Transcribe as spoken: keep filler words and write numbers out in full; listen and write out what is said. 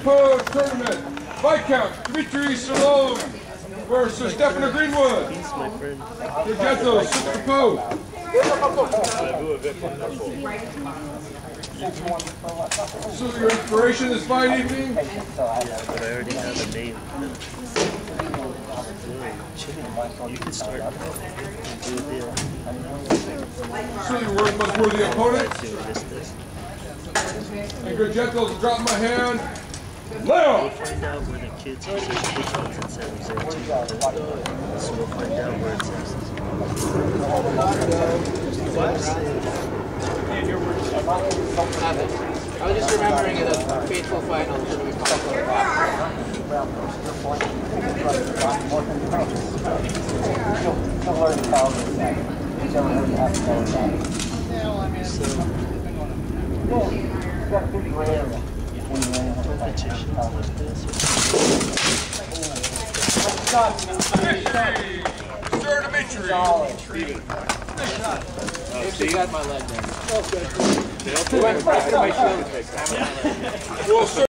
Crapaud tournament. Viscount Dimitri versus Stephan of Greenwood. He's my friend. Progetto, six Crapaud. So your inspiration this fine evening? Yeah, but I already have a name. You can start and do a deal. So your worth most worthy opponent. And Progetto's drop my hand. Leo! We'll find out where the kids use their headphones in San Jose too. So we'll find out where it's at. I was just remembering the fateful final that we talked about. Sir Dimitri. You got my leg there. He went right to my shoulder. Well, sir.